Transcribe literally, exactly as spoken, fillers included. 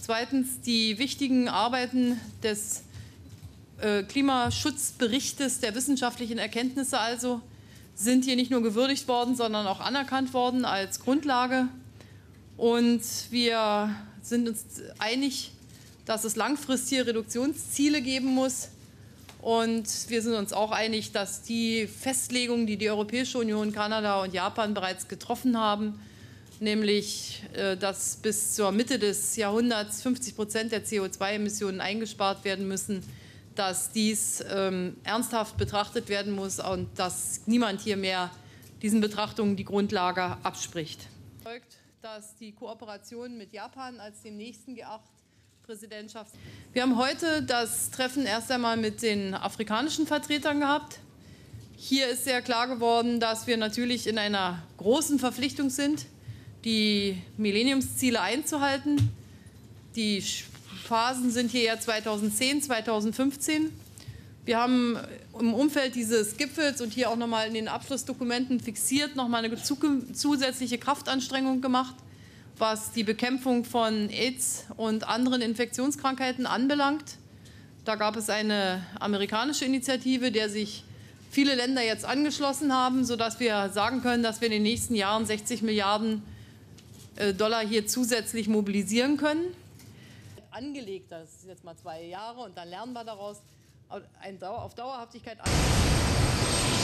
Zweitens, die wichtigen Arbeiten des äh, Klimaschutzberichtes, der wissenschaftlichen Erkenntnisse also, sind hier nicht nur gewürdigt worden, sondern auch anerkannt worden als Grundlage. Und wir sind uns einig, dass es langfristige Reduktionsziele geben muss. Und wir sind uns auch einig, dass die Festlegungen, die die Europäische Union, Kanada und Japan bereits getroffen haben, nämlich dass bis zur Mitte des Jahrhunderts fünfzig Prozent der C O zwei Emissionen eingespart werden müssen, dass dies ähm, ernsthaft betrachtet werden muss und dass niemand hier mehr diesen Betrachtungen die Grundlage abspricht. Dass die Kooperation mit Japan als dem nächsten G acht Präsidentschaft. Wir haben heute das Treffen erst einmal mit den afrikanischen Vertretern gehabt. Hier ist sehr klar geworden, dass wir natürlich in einer großen Verpflichtung sind, die Millenniumsziele einzuhalten. Die Phasen sind hier ja zweitausendzehn, zweitausendfünfzehn. Wir haben im Umfeld dieses Gipfels und hier auch nochmal in den Abschlussdokumenten fixiert, nochmal eine zusätzliche Kraftanstrengung gemacht, was die Bekämpfung von AIDS und anderen Infektionskrankheiten anbelangt. Da gab es eine amerikanische Initiative, der sich viele Länder jetzt angeschlossen haben, sodass wir sagen können, dass wir in den nächsten Jahren sechzig Milliarden Dollar hier zusätzlich mobilisieren können. Angelegt, das ist jetzt mal zwei Jahre und dann lernen wir daraus, auf Dauerhaftigkeit an.